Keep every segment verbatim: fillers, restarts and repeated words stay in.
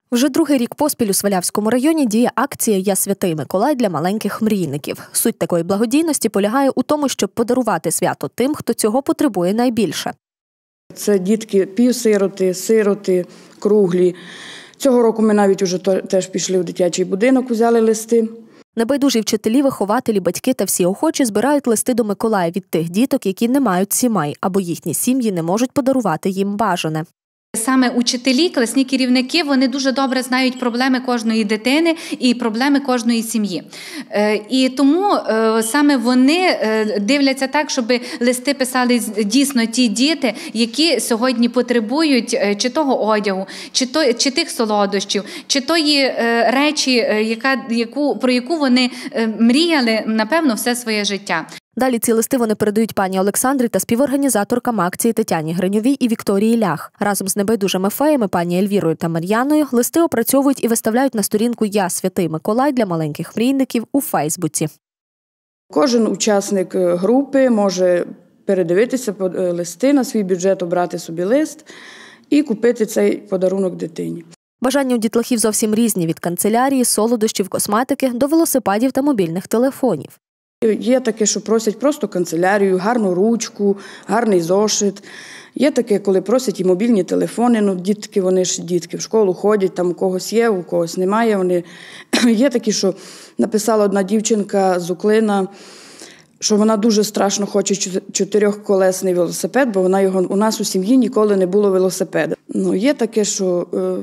Вже другий рік поспіль у Свалявському районі діє акція «Я святий Миколай» для маленьких мрійників. Суть такої благодійності полягає у тому, щоб подарувати свято тим, хто цього потребує найбільше. Це дітки півсироти, сироти, круглі. Цього року ми навіть уже теж пішли в дитячий будинок, взяли листи. Небайдужі вчителі, вихователі, батьки та всі охочі збирають листи до Миколая від тих діток, які не мають сімей, або їхні сім'ї не можуть подарувати їм бажане. Саме учителі, класні керівники, вони дуже добре знають проблеми кожної дитини і проблеми кожної сім'ї. І тому саме вони дивляться так, щоб листи писали дійсно ті діти, які сьогодні потребують чи того одягу, чи, то, чи тих солодощів, чи тої речі, яка, яку, про яку вони мріяли, напевно, все своє життя. Далі ці листи вони передають пані Олександрі та співорганізаторкам акції Тетяні Гриньовій і Вікторії Лях. Разом з небайдужими феями пані Ельвірою та Мар'яною листи опрацьовують і виставляють на сторінку «Я святий Миколай» для маленьких мрійників у Фейсбуці. Кожен учасник групи може передивитися листи, на свій бюджет обрати собі лист і купити цей подарунок дитині. Бажання у дітлахів зовсім різні – від канцелярії, солодощів, косметики до велосипедів та мобільних телефонів. Є таке, що просять просто канцелярію, гарну ручку, гарний зошит. Є таке, коли просять і мобільні телефони, ну дітки, вони ж дітки, в школу ходять, там у когось є, у когось немає. Вони... Є такі, що написала одна дівчинка з Уклина, що вона дуже страшно хоче чотирьохколесний велосипед, бо вона його, у нас у сім'ї ніколи не було велосипеда. Ну, є таке, що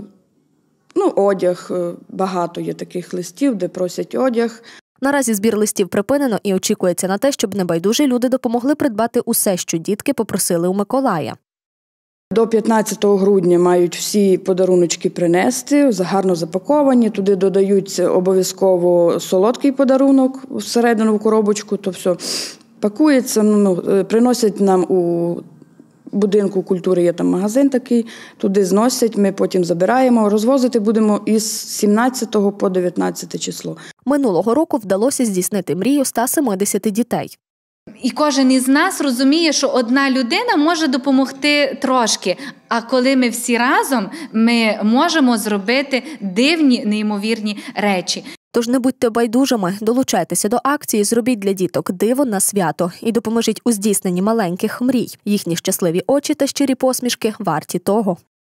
ну, одяг, багато є таких листів, де просять одяг. Наразі збір листів припинено і очікується на те, щоб небайдужі люди допомогли придбати усе, що дітки попросили у Миколая. До п'ятнадцятого грудня мають всі подаруночки принести, гарно запаковані. Туди додають обов'язково солодкий подарунок всередину в коробочку, то все пакується, ну, приносять нам у будинку культури, є там магазин такий, туди зносять, ми потім забираємо. Розвозити будемо із сімнадцятого по дев'ятнадцяте число. Минулого року вдалося здійснити мрію ста семидесяти дітей. І кожен із нас розуміє, що одна людина може допомогти трошки, а коли ми всі разом, ми можемо зробити дивні, неймовірні речі. Тож не будьте байдужими, долучайтеся до акції, зробіть для діток диво на свято і допоможіть у здійсненні маленьких мрій. Їхні щасливі очі та щирі посмішки варті того.